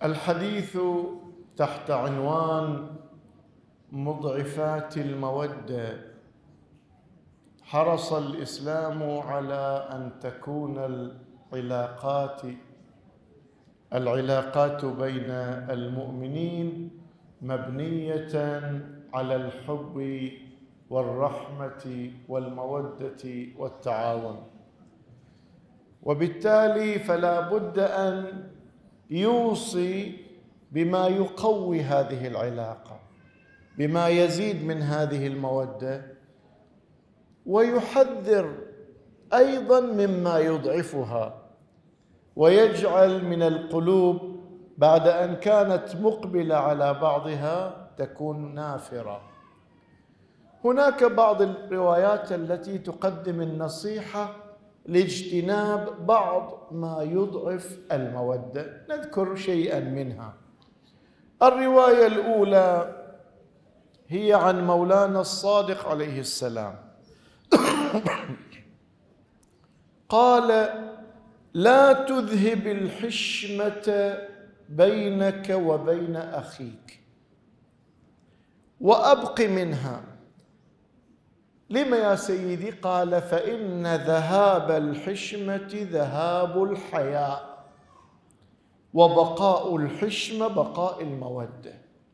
الحديث تحت عنوان مضعفات المودة. حرص الإسلام على أن تكون العلاقات بين المؤمنين مبنية على الحب والرحمة والمودة والتعاون، وبالتالي فلا بد أن يوصي بما يقوي هذه العلاقة، بما يزيد من هذه المودة، ويحذر أيضاً مما يضعفها ويجعل من القلوب بعد أن كانت مقبلة على بعضها تكون نافرة. هناك بعض الروايات التي تقدم النصيحة لاجتناب بعض ما يضعف المودة، نذكر شيئاً منها. الرواية الأولى هي عن مولانا الصادق عليه السلام، قال: لا تذهب الحشمة بينك وبين أخيك وأبق منها. لما يا سيدي؟ قال: فإن ذهاب الحشمة ذهاب الحياء، وبقاء الحشمة بقاء المودة.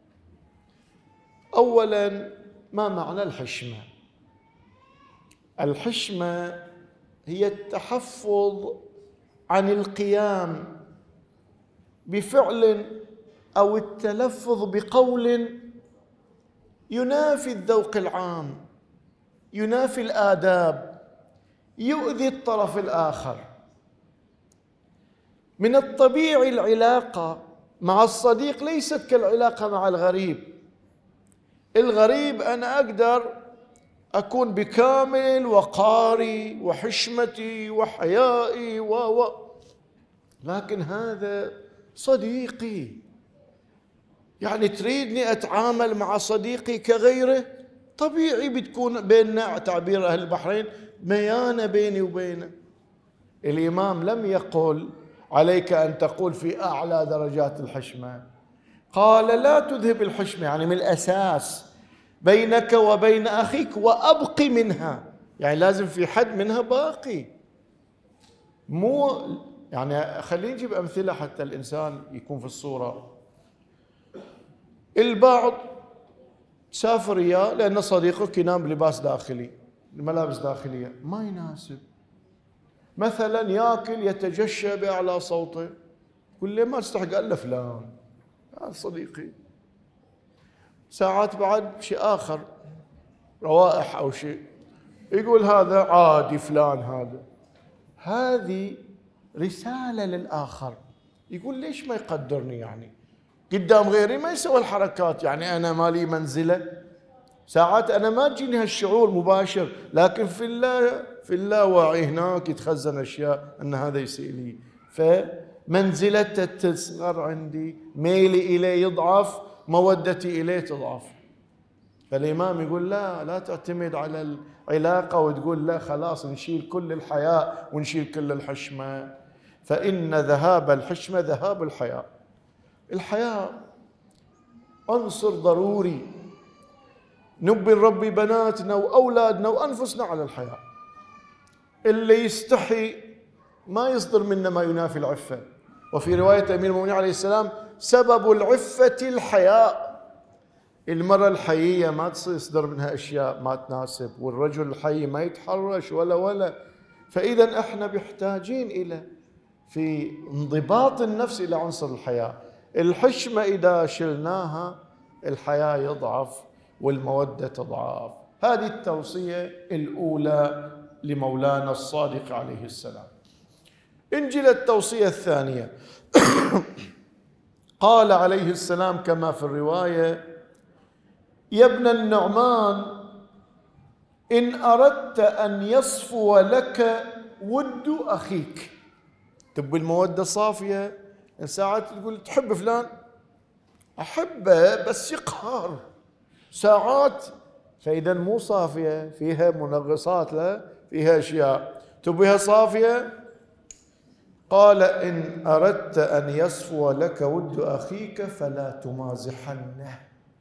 أولاً، ما معنى الحشمة؟ الحشمة هي التحفظ عن القيام بفعل أو التلفظ بقول ينافي الذوق العام، ينافي الآداب، يؤذي الطرف الآخر. من الطبيعي العلاقة مع الصديق ليست كالعلاقة مع الغريب. الغريب أنا أقدر أكون بكامل وقاري وحشمتي وحيائي لكن هذا صديقي، يعني تريدني أتعامل مع صديقي كغيره؟ طبيعي بتكون بيننا، تعبير أهل البحرين، ميانة بيني وبينه. الإمام لم يقل عليك أن تقول في أعلى درجات الحشمة، قال: لا تذهب الحشمة، يعني من الأساس بينك وبين أخيك وأبق منها، يعني لازم في حد منها باقي. مو يعني خلينا نجيب أمثلة حتى الإنسان يكون في الصورة. البعض سافر إياه لأن صديقك ينام بلباس داخلي، ملابس داخلية، ما يناسب. مثلا ياكل يتجشى بأعلى صوته، يقول لي ما تستحق إلا فلان، هذا صديقي. ساعات بعد شيء آخر، روائح أو شيء، يقول هذا عادي فلان. هذه رسالة للآخر، يقول ليش ما يقدرني؟ يعني قدام غيري ما يسوي الحركات، يعني أنا ما لي منزلة. ساعات أنا ما تجيني هالشعور مباشر، لكن في اللاوعي هناك يتخزن أشياء أن هذا يسيء لي، فمنزلته تصغر عندي، ميلي إليه يضعف، مودتي إليه تضعف. فالإمام يقول لا تعتمد على العلاقة وتقول لا خلاص نشيل كل الحياء ونشيل كل الحشمة، فإن ذهاب الحشمة ذهاب الحياء. الحياء عنصر ضروري، نبي نربي بناتنا وأولادنا وأنفسنا على الحياء. اللي يستحي ما يصدر منا ما ينافي العفة. وفي رواية أمير المؤمنين عليه السلام: سبب العفة الحياء. المرأة الحيية ما يصدر منها أشياء ما تناسب، والرجل الحي ما يتحرش ولا. فإذا احنا بحتاجين إلى في انضباط النفس إلى عنصر الحياء. الحشمة إذا شلناها الحياء يضعف والمودة تضعف. هذه التوصية الأولى لمولانا الصادق عليه السلام. انجيل التوصية الثانية قال عليه السلام كما في الرواية: يا ابن النعمان، إن أردت أن يصفو لك ود أخيك. تبي المودة صافية. ساعات تقول تحب فلان، أحبه بس يقهر. ساعات فإذا مو صافية، فيها منغصات، لا فيها أشياء، تبيها صافية، قال إن أردت أن يصفو لك ود أخيك فلا تمازحنه.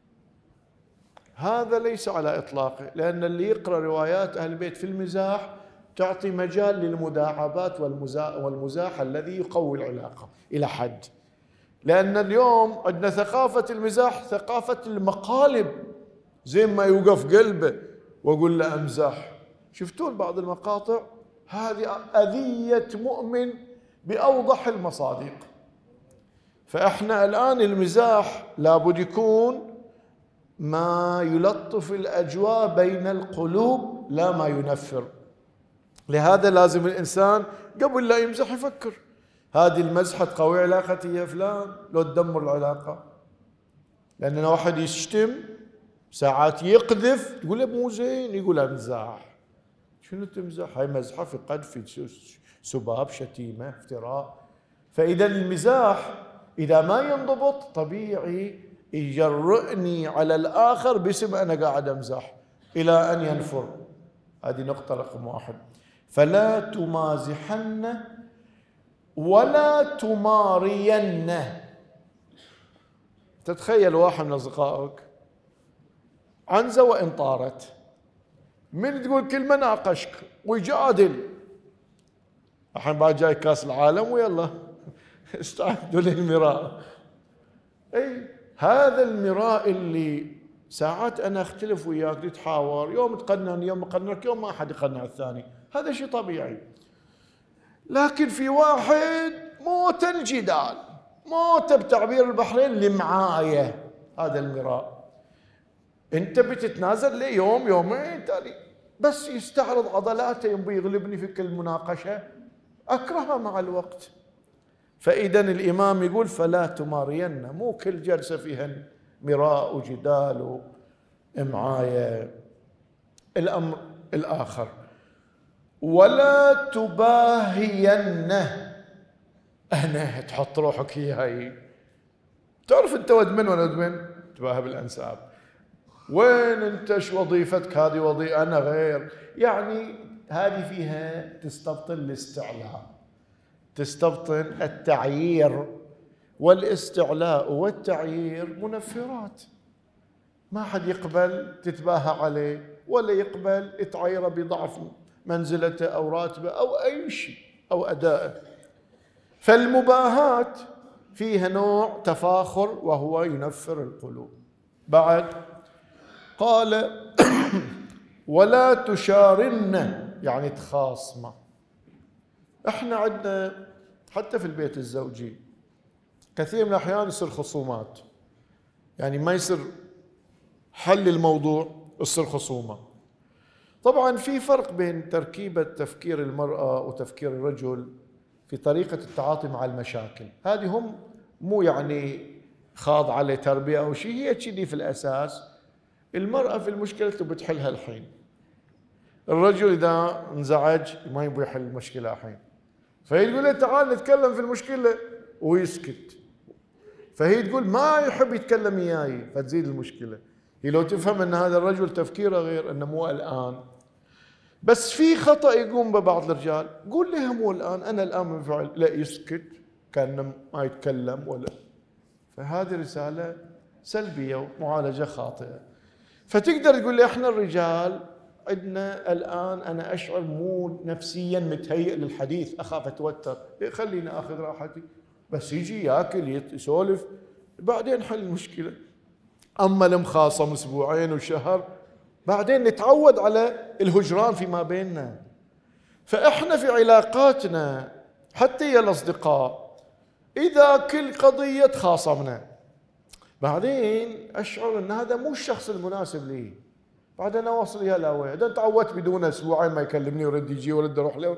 هذا ليس على إطلاقه، لأن اللي يقرأ روايات أهل البيت في المزاح تعطي مجال للمداعبات والمزاح الذي يقوي العلاقة إلى حد. لأن اليوم عندنا ثقافة المزاح ثقافة المقالب، زي ما يوقف قلبه وأقول له أمزح. شفتون بعض المقاطع؟ هذه أذية مؤمن بأوضح المصادق. فإحنا الآن المزاح لابد يكون ما يلطف الأجواء بين القلوب لا ما ينفر. لهذا لازم الإنسان قبل لا يمزح يفكر، هذه المزحة تقوي علاقتي يا فلان لو تدمر العلاقة. لأن واحد يشتم ساعات يقذف، تقول له مو زين، يقول امزح. شنو تمزح؟ هاي مزحة في قذف، في سباب، شتيمة، افتراء. فإذا المزاح إذا ما ينضبط طبيعي يجرئني على الآخر باسم أنا قاعد أمزح إلى أن ينفر. هذه نقطة رقم 1. فلا تمازحن ولا تمارين. تتخيل واحد من أصدقائك عنزة وإن طارت، من تقول كلمة ناقشك ويجادل. الحين بعد جاي كاس العالم ويلا استعدوا للمراء. أي هذا المراء اللي ساعات أنا أختلف وياك نتحاور، يوم تقنعني يوم أقنعك يوم ما أحد يقنع الثاني، هذا شيء طبيعي. لكن في واحد موت الجدال، موت بتعبير البحرين لمعاية، هذا المراء. أنت بتتنازل لي يوم يومين تالي، بس يستعرض عضلاته يبي يغلبني في كل مناقشة، أكرهها مع الوقت. فإذا الإمام يقول فلا تمارين، مو كل جلسة فيها مراء وجدال ومعاية. الأمر الآخر ولا تباهين. أنا تحط روحك هي تعرف أنت ود من ولا ود من؟ تباهى بالأنساب. وين أنت شو وظيفتك؟ هذه وظيفة أنا غير، يعني هذه فيها تستبطن الاستعلاء، تستبطن التعيير. والاستعلاء والتعيير منفرات، ما حد يقبل تتباهى عليه ولا يقبل يتعير بضعف منزلته أو راتبه أو أي شيء أو أدائه. فالمباهاة فيها نوع تفاخر وهو ينفر القلوب. بعد قال ولا تشارن، يعني تخاصمه. احنا عندنا حتى في البيت الزوجي كثير من الأحيان يصير خصومات، يعني ما يصير حل الموضوع، يصير خصومة. طبعا في فرق بين تركيبة تفكير المرأة وتفكير الرجل في طريقة التعاطي مع المشاكل. هذه هم مو يعني خاضعة لتربية أو شيء، هي كذي في الأساس. المرأة في المشكلة تبي تحلها الحين، الرجل إذا انزعج ما يبي يحل المشكلة الحين، فهي تقول له تعال نتكلم في المشكلة ويسكت، فهي تقول ما يحب يتكلم وياي فتزيد المشكلة. هي لو تفهم أن هذا الرجل تفكيره غير، أنه مو الآن. بس في خطأ يقوم ببعض الرجال، قول له مو الآن، أنا الآن منفعل، لا يسكت كأنه ما يتكلم ولا. فهذه رسالة سلبية ومعالجة خاطئة. فتقدر تقول لي احنا الرجال عندنا الآن أنا أشعر مو نفسيا متهيئ للحديث، أخاف أتوتر، خليني أخذ راحتي، بس يجي ياكل يسولف بعدين حل المشكلة. أما المخاصم أسبوعين وشهر بعدين نتعود على الهجران فيما بيننا. فإحنا في علاقاتنا حتى يا الأصدقاء إذا كل قضية تخاصمنا بعدين أشعر أن هذا مو الشخص المناسب لي، بعدين أوصل يا لا وين، إذا تعودت بدون أسبوعين ما يكلمني ورد يجي ورد أروح له.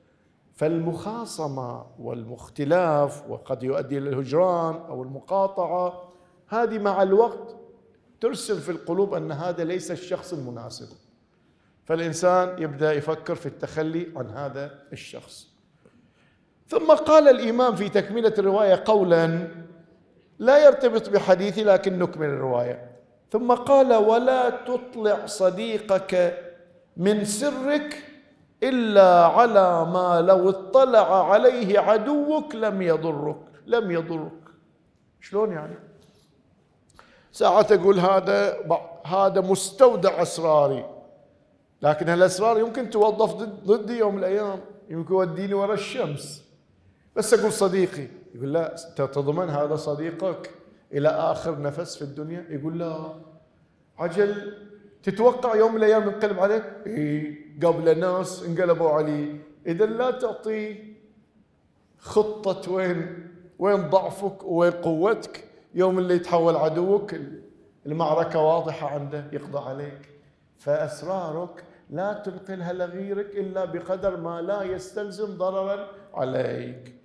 فالمخاصمة والاختلاف وقد يؤدي إلى الهجران أو المقاطعة، هذه مع الوقت ترسل في القلوب أن هذا ليس الشخص المناسب، فالإنسان يبدأ يفكر في التخلي عن هذا الشخص. ثم قال الإمام في تكملة الرواية قولا لا يرتبط بحديثي لكن نكمل الرواية. ثم قال ولا تطلع صديقك من سرك إلا على ما لو اطلع عليه عدوك لم يضرك. شلون يعني؟ ساعات أقول هذا مستودع أسراري، لكن هالأسرار يمكن توظف ضدي يوم من الأيام، يمكن يوديني وراء الشمس. بس أقول صديقي، يقول لا تضمن هذا صديقك إلى آخر نفس في الدنيا؟ يقول لا. عجل تتوقع يوم من الأيام ينقلب عليك؟ إيه، قبل ناس انقلبوا عليه. إذا لا تعطي خطة وين ضعفك وين قوتك، يوم اللي يتحول عدوك المعركة واضحة عنده يقضى عليك. فأسرارك لا تنقلها لغيرك إلا بقدر ما لا يستلزم ضررا عليك.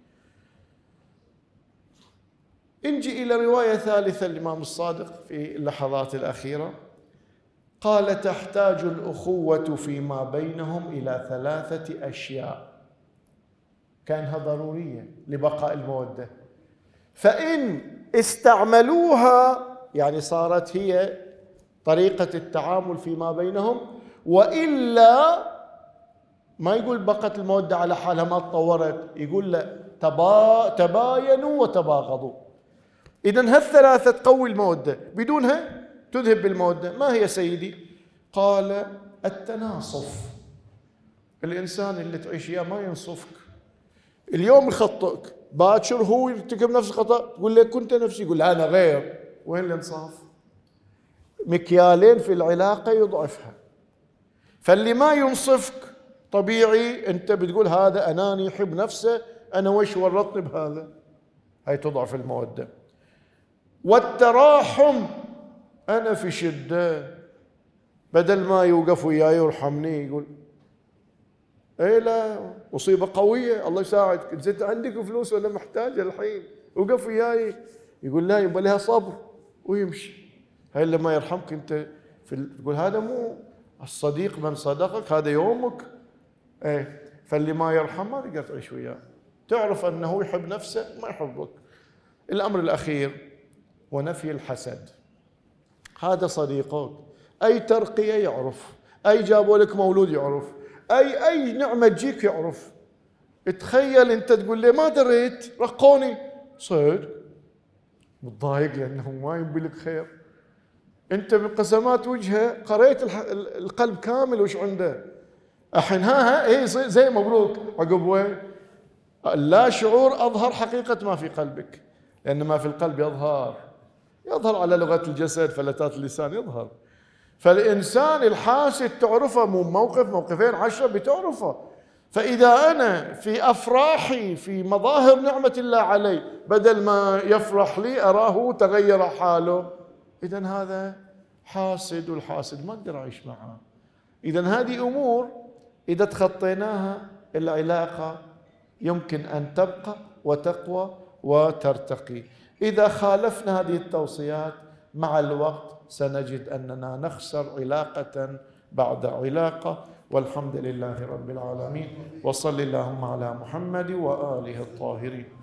نجي إلى رواية ثالثة الإمام الصادق في اللحظات الأخيرة، قال: تحتاج الأخوة فيما بينهم إلى 3 أشياء كانها ضرورية لبقاء المودة، فإن استعملوها يعني صارت هي طريقة التعامل فيما بينهم، وإلا ما يقول بقت المودة على حالها ما تطورت، يقول لا تباينوا وتباغضوا. إذن هالثلاثة تقوي المودة، بدونها تذهب بالمودة. ما هي سيدي؟ قال: التناصف. الإنسان اللي تعيش إياه ما ينصفك، اليوم يخطئك، باكر هو يرتكب نفس الخطأ تقول لك كنت نفسي، يقول أنا غير. وين الإنصاف؟ مكيالين في العلاقة يضعفها. فاللي ما ينصفك طبيعي أنت بتقول هذا أناني يحب نفسه، أنا وش ورطني بهذا، هاي تضعف المودة. والتراحم، أنا في شدة بدل ما يوقف وياي يرحمني يقول اي لا مصيبة قوية الله يساعدك، انت عندك فلوس ولا محتاجة الحين، وقف وياي، يقول لا يبقى لها صبر ويمشي. هاي اللي ما يرحمك انت تقول هذا مو الصديق، من صدقك هذا يومك. ايه، فاللي ما يرحم ما تقدر تعيش وياه، تعرف انه يحب نفسه ما يحبك. الامر الاخير ونفي الحسد. هذا صديقك، اي ترقية يعرف، اي جابوا لك مولود يعرف، اي نعمة تجيك يعرف. تخيل انت تقول لي ما دريت رقوني، صدق متضايق لانه ما يبي لك خير. انت من قسمات وجهه قريت القلب كامل وش عنده. الحين ها زي مبروك، عقب وين؟ لا شعور اظهر حقيقة ما في قلبك، لان ما في القلب يظهر على لغة الجسد، فلتات اللسان يظهر. فالإنسان الحاسد تعرفه، مو موقف موقفين 10 بتعرفه. فإذا أنا في أفراحي في مظاهر نعمة الله علي بدل ما يفرح لي أراه تغير حاله، إذن هذا حاسد، والحاسد ما أقدر أعيش معه. إذن هذه أمور إذا تخطيناها العلاقة يمكن أن تبقى وتقوى وترتقي. إذا خالفنا هذه التوصيات مع الوقت سنجد أننا نخسر علاقة بعد علاقة. والحمد لله رب العالمين، وصل اللهم على محمد وآله الطاهرين.